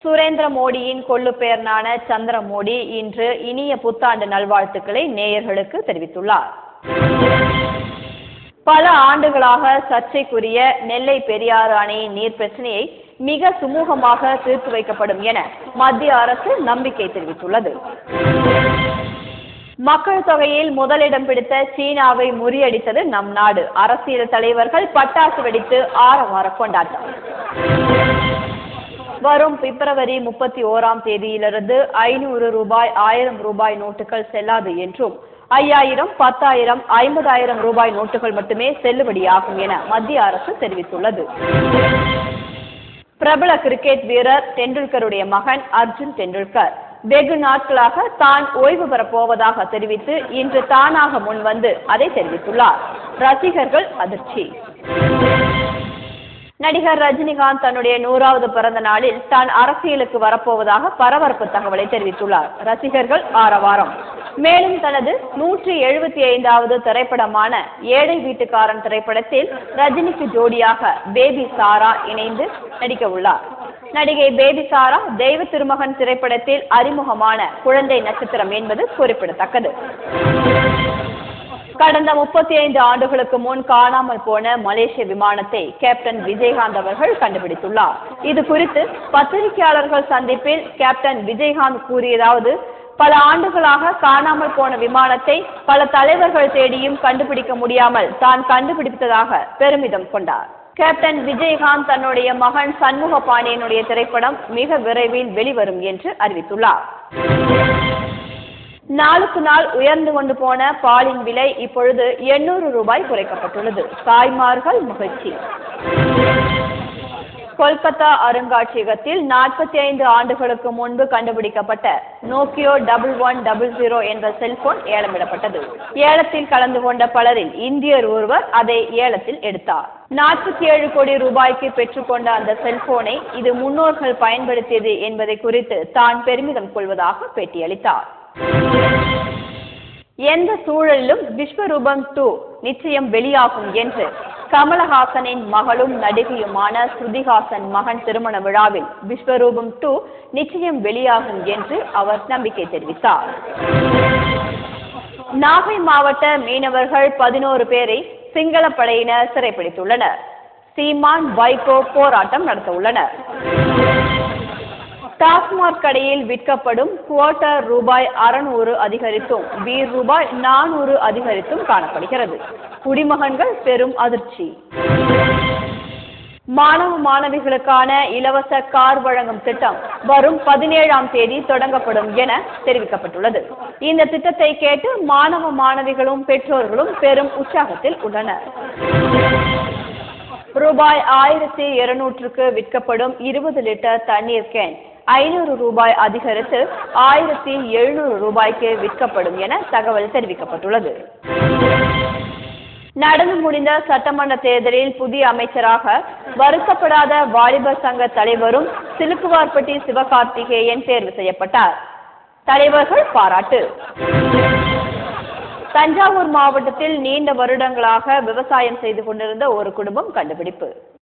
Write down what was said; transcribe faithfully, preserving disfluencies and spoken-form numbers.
சுரேந்திர மோடியின் கொள்ளு பேரனான சந்திர மோடி இன்று இனிய புத்தாண்டு நல்வாழ்த்துக்களை நேயர்களுக்கு தெரிவித்துள்ளார். பல ஆண்டுகளாக சர்ச்சைக்குரிய நெல்லை பெரியாறு அணையின் நீர் பிரச்சனையை மிக சுமூகமாக தீர்த்து வைக்கப்படும் என மத்திய அரசு நம்பிக்கை தெரிவித்துள்ளது. மக்கள் தொகையில் முதலிடம் பிடித்த சீனாவை முறியடித்தது நம் நாடு. அரசியல் தலைவர்கள் பட்டாசு வெடித்து ஆரவார கொண்டாட்டம். வரும் பிப்ரவரி முப்பத்தி ஓராம் தேதியிலிருந்து ஐநூறு ரூபாய் ஆயிரம் ரூபாய் நோட்டுகள் செல்லாது என்றும் ஐயாயிரம் பத்தாயிரம் ஐம்பதாயிரம் ரூபாய் நோட்டுகள் மட்டுமே செல்லுபடியாகும் என மத்திய அரசு தெரிவித்துள்ளது. பிரபல கிரிக்கெட் வீரர் டெண்டுல்கருடைய மகன் அர்ஜுன் டெண்டுல்கர் வெகு நாட்களாக தான் ஓய்வு பெறப் போவதாக தெரிவித்து இன்று தானாக முன்வந்து அதை தெரிவித்துள்ளார். ரசிகர்கள் அதிர்ச்சி. நடிகர் ரஜினிகாந்த் தன்னுடைய நூறாவது பிறந்த நாளில் தான் அரசியலுக்கு வரப்போவதாக பரபரப்பு தகவலை தெரிவித்துள்ளார். ரசிகர்கள் ஆரவாரம். மேலும் தனது நூற்றி எழுபத்தி ஐந்தாவது திரைப்படமான ஏழை வீட்டுக்காரன் திரைப்படத்தில் ரஜினிக்கு ஜோடியாக பேபி சாரா இணைந்து நடிக்க உள்ளார். நடிகை பேபி சாரா தெய்வ திருமகன் திரைப்படத்தில் அறிமுகமான குழந்தை நட்சத்திரம் என்பது குறிப்பிடத்தக்கது. கடந்த முப்பத்தி ஐந்து ஆண்டுகளுக்கு முன் காணாமல் போன மலேசிய விமானத்தை கேப்டன் விஜயகாந்த் அவர்கள் கண்டுபிடித்துள்ளார். இது குறித்து பத்திரிகையாளர்கள் சந்திப்பில் கேப்டன் விஜயகாந்த் கூறியதாவது, பல ஆண்டுகளாக காணாமல் போன விமானத்தை பல தலைவர்கள் தேடியும் கண்டுபிடிக்க முடியாமல் தான் கண்டுபிடித்ததாக பெருமிதம் கொண்டார். கேப்டன் விஜயகாந்த் தன்னுடைய மகன் சண்முக பாண்டியனுடைய திரைப்படம் மிக விரைவில் வெளிவரும் என்று அறிவித்துள்ளார். நாளுக்கு நாள் உயர்ந்து கொண்டு போன பாலின் விலை இப்பொழுது எண்ணூறு ரூபாய் குறைக்கப்பட்டுள்ளது. தாய்மார்கள் மகிழ்ச்சி. கொல்கத்தா அருங்காட்சியகத்தில் நாற்பத்தி ஐந்து ஆண்டுகளுக்கு முன்பு கண்டுபிடிக்கப்பட்ட Nokia double one double zero என்ற செல்போன் ஏலமிடப்பட்டது. ஏலத்தில் கலந்து கொண்ட பலரில் இந்தியர் ஒருவர் அதை ஏலத்தில் எடுத்தார். நாற்பத்தி ஏழு கோடி ரூபாய்க்கு பெற்றுக்கொண்ட அந்த செல்போனை இது முன்னோர்கள் பயன்படுத்தியது என்பதை குறித்து தான் பெருமிதம் கொள்வதாக பேட்டியளித்தார். எந்த சூழலிலும் விஸ்வரூபம் டூ நிச்சயம் வெளியாகும் என்று கமலஹாசனின் மகளும் நடிகையுமான ஸ்ருதிஹாசன் மகன் திருமண விழாவில் விஸ்வரூபம் டூ நிச்சயம் வெளியாகும் என்று அவர் நம்பிக்கை தெரிவித்தார். நாகை மாவட்ட மீனவர்கள் பதினோரு பேரை சிங்கள படையினர் சிறைப்பிடித்துள்ளனர். சீமான் வைகோ போராட்டம் நடத்த உள்ளனர். டாஸ்மாக் கடையில் விற்கப்படும் குவார்ட்டர் ரூபாய் அறுநூறு அதிகரித்தும் பீர் ரூபாய் நானூறு அதிகரித்தும் காணப்படுகிறது. குடிமகன்கள் பெரும் அதிர்ச்சி. மாணவ மாணவிகளுக்கான இலவச கார் வழங்கும் திட்டம் வரும் பதினேழாம் தேதி தொடங்கப்படும் என தெரிவிக்கப்பட்டுள்ளது. இந்த திட்டத்தை கேட்டு மாணவ மாணவிகளும் பெற்றோர்களும் பெரும் உற்சாகத்தில் உள்ளனர். ரூபாய் ஆயிரத்தி இருநூற்றுக்கு விற்கப்படும் இருபது லிட்டர் தண்ணீர் கேன் ஐநூறு ரூபாய் அதிகரித்து ஆயிரத்தி எழுநூறு ரூபாய்க்கு விற்கப்படும் என தகவல் தெரிவிக்கப்பட்டுள்ளது. நடந்து முடிந்த சட்டமன்ற தேர்தலில் புதிய அமைச்சராக வருத்தப்படாத வாலிபர் சங்க தலைவரும் சிலுக்குவார்பட்டி சிவகார்த்திகேயன் தேர்வு செய்யப்பட்டார். தலைவர்கள் பாராட்டு. தஞ்சாவூர் மாவட்டத்தில் நீண்ட வருடங்களாக விவசாயம் செய்து கொண்டிருந்த ஒரு குடும்பம் கண்டுபிடிப்பு.